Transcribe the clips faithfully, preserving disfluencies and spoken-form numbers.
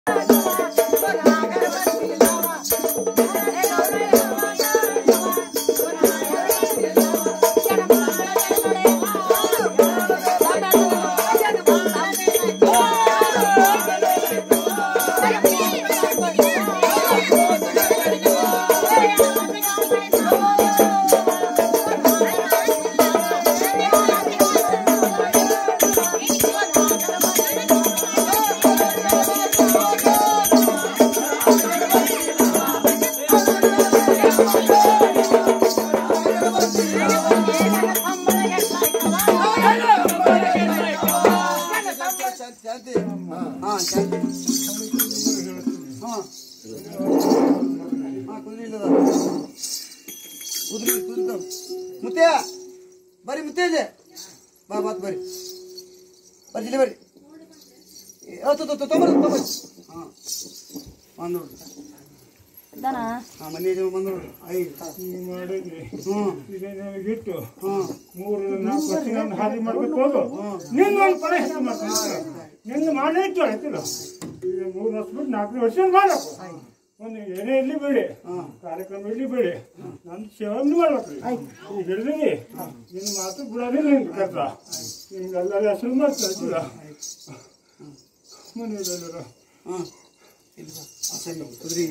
मुत्या बरी मुत्या बा बात बरी बरी बरी तो तो तो तो बरी तो बरी हाँ मंदोड़ दाना हाँ मने जो मंदोड़ आई ಮಾಡಿದ್ರಿ ಇದನ್ನ ಬಿಟ್ಟು ಮೂರು ನಾಲ್ಕು ವರ್ಷ ನಾನು ಹಾದಿ ಮಾಡ್ಬೇಕು ಹೋಗು ನಿನ್ನ ಒಂದು ಪರಿಹಾರ ಮಾಡ್ತೀನಿ ನಿನ್ನ ಮಾಡೇ ಇತ್ತು ಆಯ್ತಿಲ್ಲ ಈಗ ಮೂರು ವರ್ಷ ಬಿಟ್ಟು ನಾಲ್ಕು ವರ್ಷ ಮಾಡಬೇಕು ಒಂದು ಏನೇ ಇಲ್ಲಿ ಬೇಡಿ ಕಾರ್ಯಕ್ರಮ ಇಲ್ಲಿ ಬೇಡಿ ನನ್ನ ಸೇವೆ ಮಾಡ್ಬೇಕ್ರಿ ಈಗ ಹೇಳಿದ್ರಿ ನಿನ್ನ ಮಾತು ಬಿಡೋದಿಲ್ಲ ನಿಮ್ಗೆ ಕರ್ತ ನಿಮ್ಗೆಲ್ಲರ ಹೆಸರು ಮಾಡ್ತಾ ಇದ್ದಿಲ್ಲ ಮನೆಯಲ್ಲೆಲ್ಲರ ಹಾಂ ಸರಿ ಕುದುರೆ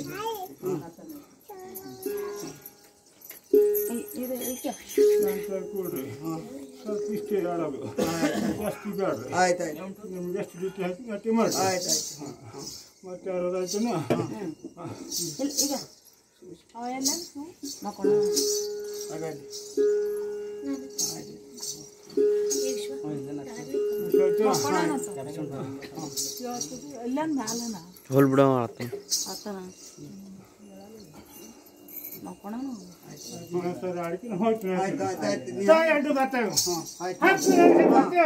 ಇದು ಇದಕ್ಕೆ ಕೊಡ್ರಿ ಸ್ವಲ್ಪ ಇಷ್ಟೇ ಹೇಳೋದು ಜಾಸ್ತಿ ಬೇಡ್ರಿ ಆಯ್ತು ಆಯ್ತು ನಿಮ್ಗೆ ಎಷ್ಟು ಜೊತೆ ಹಾಕಿ ಗಟ್ಟಿ ಮಾಡಿ ಆಯ್ತು ಆಯ್ತು ಮತ್ತೆ ಯಾರಾಯ್ತನ ಈಗ ಅವೆಲ್ಲ ಮಕ್ಕಳು ಹಾಗಾಗಿ ಹೋಲ್ ಬಿಡ ಆತ ಆತನ ಮಕ್ಕಳು ಸರ್ ಅಡಿಕೆ ಹೋಗ್ತೀನಿ ಆಯ್ತು ಆಯ್ತು ಆಯ್ತು ತಾಯಿ ಅಡ್ಡು ಬರ್ತಾವೆ ಆಯ್ತು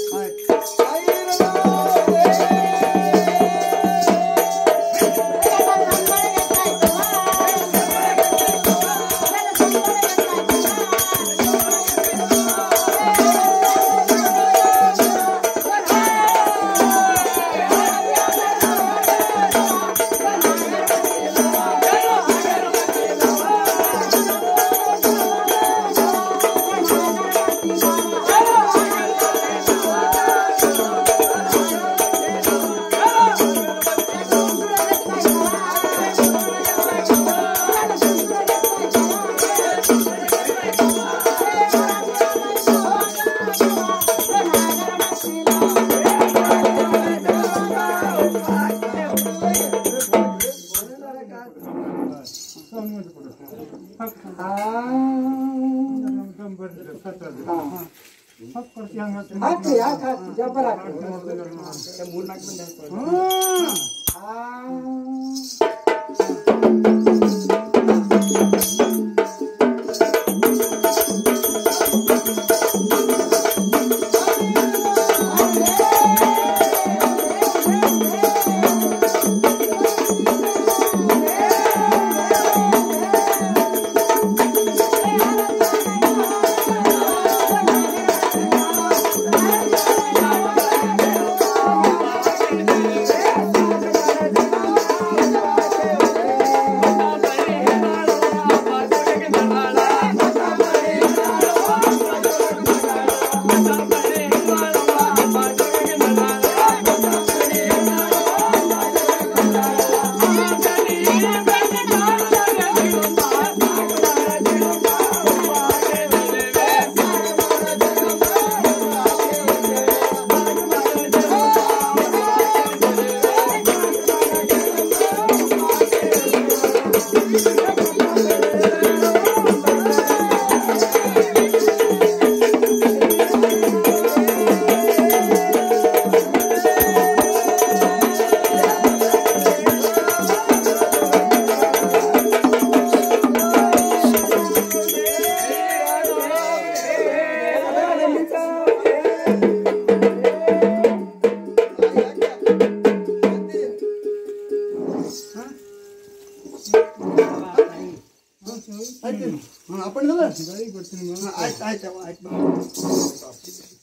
ಹಾಕಿ ಯಾಕೆ ಹಾಕಿ ಜಬ್ಬರ ಹಾಕಿ ಮೂರು ನಾಲ್ಕು ಮಂದಿ ಆಯ್ತು. ಹ್ಞೂ ಅಪ್ಪಣ್ಣ ಆಯ್ತು ಆಯ್ತು ಆಯ್ತು